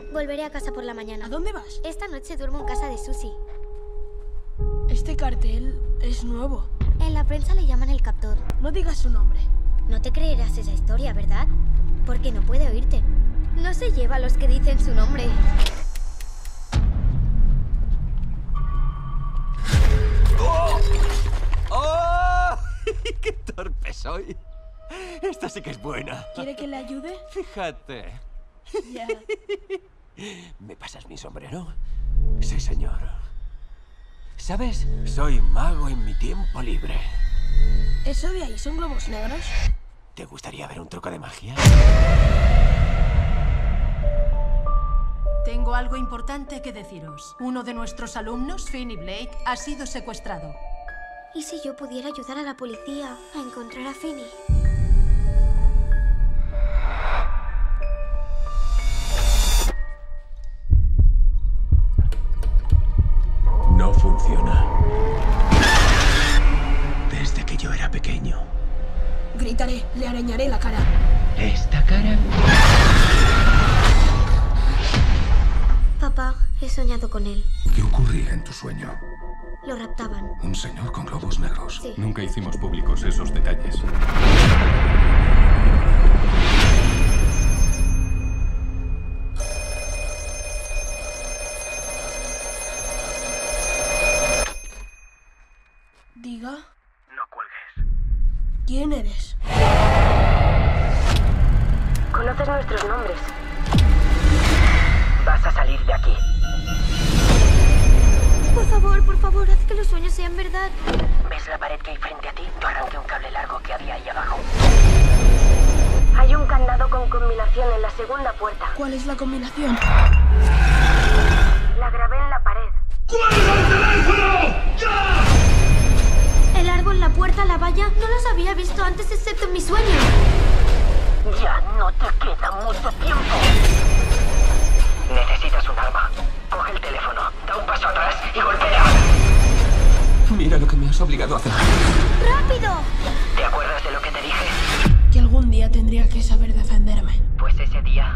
Volveré a casa por la mañana. ¿A dónde vas? Esta noche duermo en casa de Susie. Este cartel es nuevo. En la prensa le llaman el captor. No digas su nombre. No te creerás esa historia, ¿verdad? Porque no puede oírte. No se lleva a los que dicen su nombre. ¡Oh! ¡Oh! ¡Qué torpe soy! Esta sí que es buena. ¿Quiere que le ayude? Fíjate. Ya. ¿Me pasas mi sombrero? Sí, señor. ¿Sabes? Soy mago en mi tiempo libre. ¿Eso de ahí son globos negros? ¿Te gustaría ver un truco de magia? Tengo algo importante que deciros. Uno de nuestros alumnos, Finney Blake, ha sido secuestrado. ¿Y si yo pudiera ayudar a la policía a encontrar a Finney? No funciona. Desde que yo era pequeño. Gritaré, le arañaré la cara. ¿Esta cara? Papá, he soñado con él. ¿Qué ocurría en tu sueño? Lo raptaban. Un señor con globos negros. Sí. Nunca hicimos públicos esos detalles. Diga. No cuelgues. ¿Quién eres? Conoces nuestros nombres. Vas a salir de aquí. Por favor, haz que los sueños sean verdad. ¿Ves la pared que hay frente a ti? Tú arranqué un cable largo que había ahí abajo. Hay un candado con combinación en la segunda puerta. ¿Cuál es la combinación? La grabé en la pared. El árbol, la puerta, la valla, no los había visto antes excepto en mis sueños. Ya no te queda mucho tiempo. Necesitas un arma. Coge el teléfono, da un paso atrás y golpea. Mira lo que me has obligado a hacer. ¡Rápido! ¿Te acuerdas de lo que te dije? Que algún día tendría que saber defenderme. Pues ese día